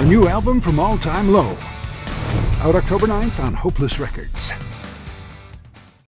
new album from All Time Low. Out October 9th on Hopeless Records.